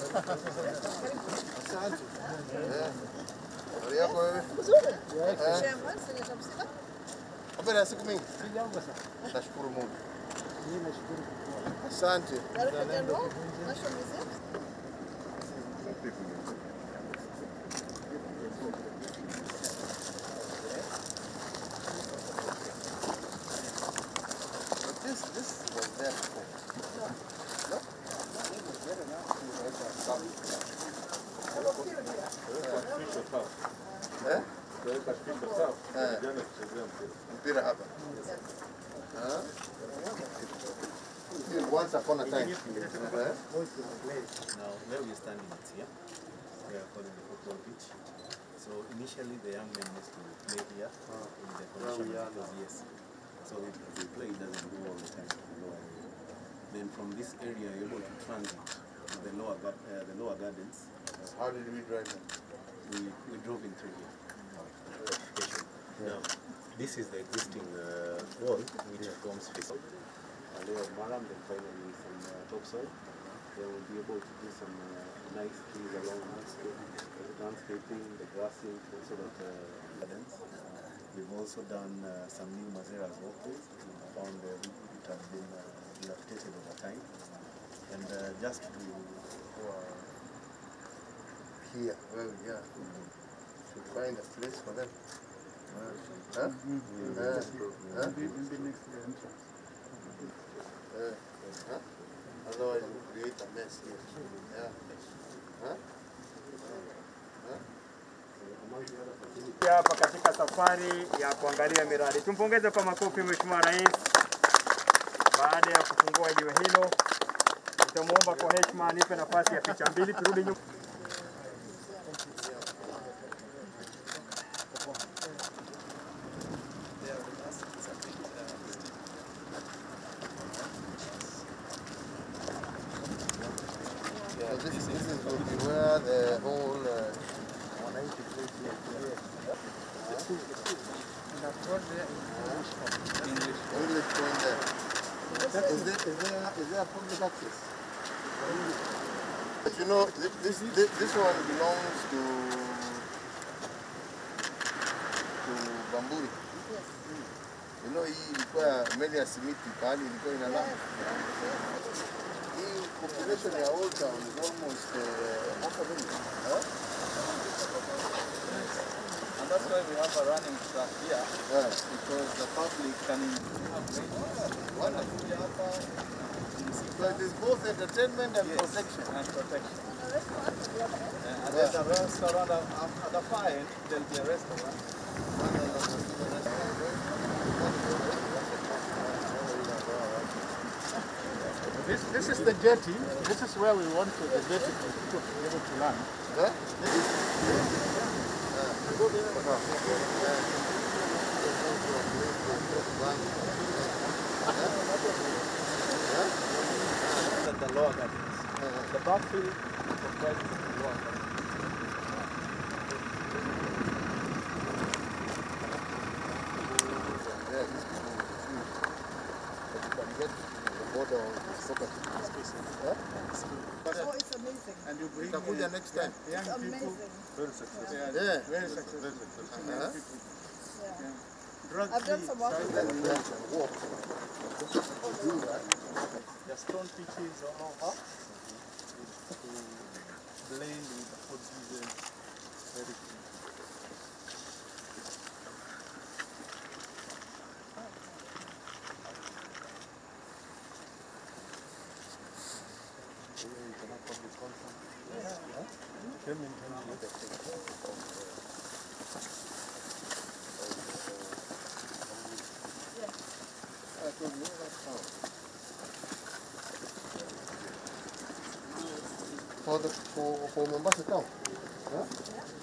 Asante. Habari yako wewe? Nzuri. Habari ya siku mingi? Sijambo sana. Nashukuru Mungu. Mimi nashukuru. Asante. This was there before. No? It was there enough mpira hapa. Once upon a time. Now, where we are standing is here. We are calling the football pitch. So initially the young men used to play here in the condition because yes. So if they play, it doesn't go all the time to the lower area. Then from this area you're able to transit to the lower gardens. How did we drive them? We drove in through here. Now, this is the existing wall which forms face. And they have maram, then finally some topsoil. They will be able to do some nice trees along landscaping, the grassing, also that gardens. We've also done some new Mazeras walkways. We found it has been dilapidated over time. And just to here, where we are. Should find a place for them. Huh? Otherwise we'll create a mess here. Yeah. Huh? Hapa katika safari ya kuangalia miradi. Tumpongeze kwa makofi Mheshimiwa Rais baada ya kufungua jiwe hilo. Tutamuomba kwa heshima anipe nafasi ya picha mbili turudi nyuma. So this is will be where the whole 190 place here. English going there. Is there a public access? But you know, this one belongs to Bamburi. Yes. You know, hii ilikuwa meli ya simiti pahali ilikuwa inalala. Hii population ya Old Town is almost half a million. Huh? And that's why we have a running track here, because the public can So it is both entertainment and protection. And protection. And there's a restaurant at the far end, there'll be a restaurant. This is the jetty. This is where we want the jetty to be able to land. Huh? The lower gardens. The backfield comprises the lower gardens. Yeah, these people will refuse. But you can get the border of this property. Huh? Oh, it's amazing. And you bring Itakuja next time. young It's people. amazing. Very successful. Yeah. Very successful. Uh-huh. Yeah. I've done some work with Then them. we can walk. Do that. The stone pitches all over to blend with the food season. Very cool. For Mombasa town. Huh?